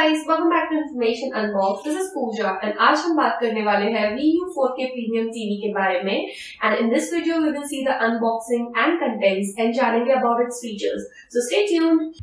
guys, welcome back to Information Unbox. This is Pooja and आज हम बात करने वाले हैं VU 4K Premium TV के बारे में. And in this video we will see the unboxing and contents and जानेंगे about its features. So stay tuned.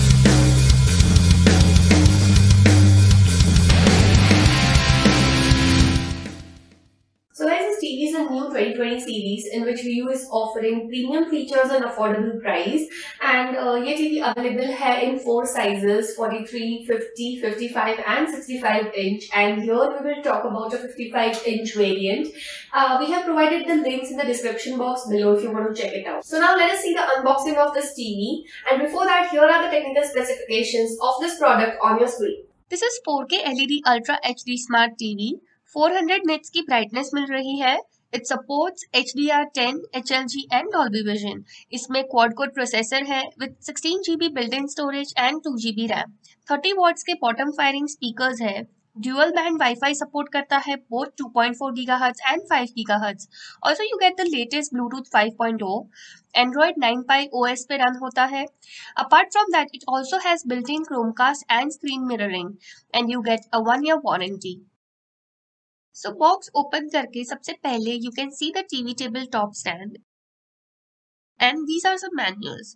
So guys, this TV is a new 2020 series in which VU is offering premium features and affordable price. And ये TV available है in 4 sizes: 43, 50, 55 and 65 inch. And here we will talk about a 55 inch variant. We have provided the links in the description box below if you want to check it out. So now let us see the unboxing of this TV. And before that, here are the technical specifications of this product on your screen. This is 4K LED Ultra HD Smart TV. 400 nits की brightness मिल रही है. It supports HDR10, HLG and Dolby Vision. इसमें quad core processor है with 16 GB built-in storage and 2 GB RAM. 30 watts के bottom firing speakers है. Dual band Wi-Fi support करता है both 2.4 GHz and 5 GHz. Also you get the latest Bluetooth 5.0. Android 9 Pie OS पे run होता है. Apart from that, it also has built-in Chromecast and screen mirroring, and you get a 1-year warranty. So box open करके सबसे पहले you can see the TV table top stand, and these are some manuals,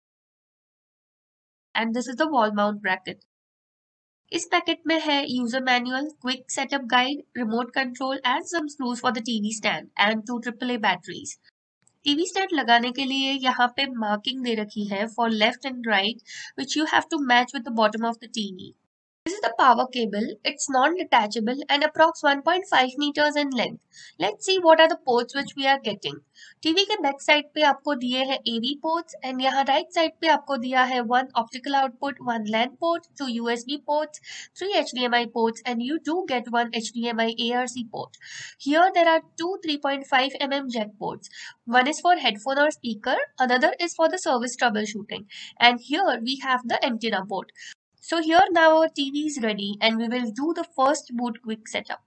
and this is the wall mount bracket. इस packet में है user manual, quick setup guide, remote control and some screws for the TV stand and 2 AAA बैटरीज. TV stand लगाने के लिए यहाँ पे marking दे रखी है for left and right, which you have to match with the bottom of the TV. This is the power cable. It's non-detachable and approx 1.5 meters in length. Let's see what are the ports which we are getting. TV के back side पे आपको दिए हैं AV ports, and यहाँ right side पे आपको दिया है 1 optical output, 1 LAN port, 2 USB ports, 3 HDMI ports, and you do get 1 HDMI ARC port. Here there are 2 3.5 mm jack ports. One is for headphone or speaker, another is for the service troubleshooting, and here we have the antenna port. So here now our TV is ready and we will do the first boot quick setup.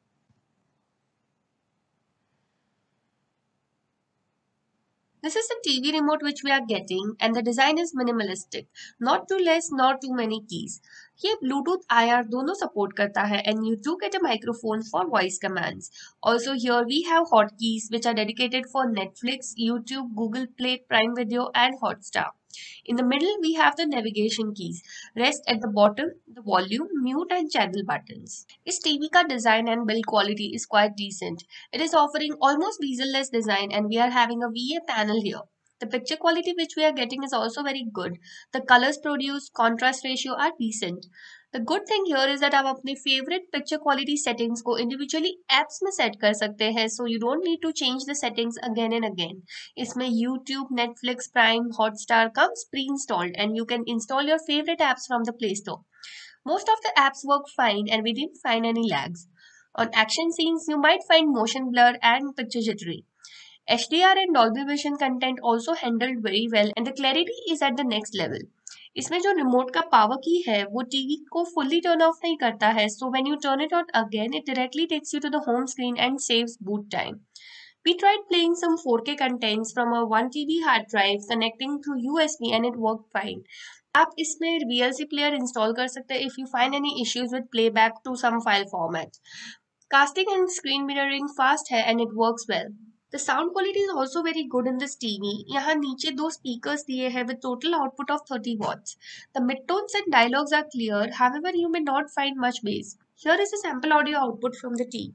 This is the TV remote which we are getting, and the design is minimalistic. Not too less nor too many keys. ये Bluetooth IR दोनों support करता है, and you do get a microphone for voice commands. Also here we have hotkeys which are dedicated for Netflix, YouTube, Google Play, Prime Video and Hotstar. In the middle, we have the navigation keys. Rest at the bottom, the volume, mute and channel buttons. This TV का design and build quality is quite decent. It is offering almost bezel-less design, and we are having a VA panel here. The picture quality which we are getting is also very good. The colors produced, contrast ratio are decent. The good thing here is that आप अपने favorite picture quality settings को individually apps में set कर सकते हैं, so you don't need to change the settings again and again. इसमें YouTube, Netflix, Prime, Hotstar comes pre-installed, and you can install your favorite apps from the Play Store. Most of the apps work fine, and we didn't find any lags. On action scenes, you might find motion blur and picture jittery. HDR and Dolby Vision content also handled very well, and the clarity is at the next level. इसमें जो remote का power की है वो TV को fully turn off नहीं करता है, so when you turn it on again, it directly takes you to the home screen and saves boot time. We tried playing some 4K contents from a 1 TB hard drive connecting through USB, and it worked fine. आप इसमें VLC player install कर सकते हैं if you find any issues with playback to some file formats. Casting and screen mirroring fast है, and it works well. The sound quality is also very good in this TV. यहाँ नीचे 2 speakers दिए हैं with total output of 30 watts. The midtones and dialogues are clear, however you may not find much bass. Here is a sample audio output from the TV.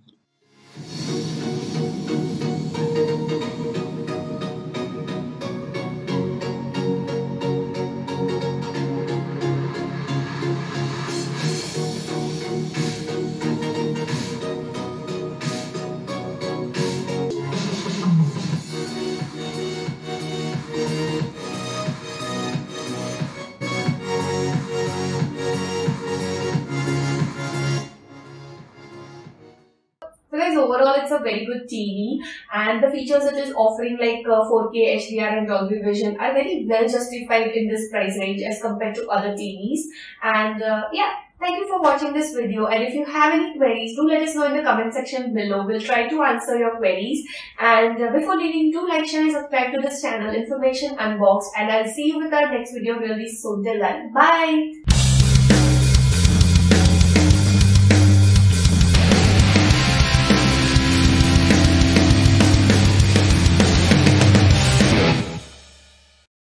So guys, overall it's a very good TV, and the features it is offering like 4K, HDR and Dolby Vision are very well justified in this price range as compared to other TVs. And yeah, thank you for watching this video, and if you have any queries, do let us know in the comment section below. We'll try to answer your queries. And before leaving, do like, share and subscribe to this channel, Information Unboxed, and I'll see you with our next video really soon. Till then, bye!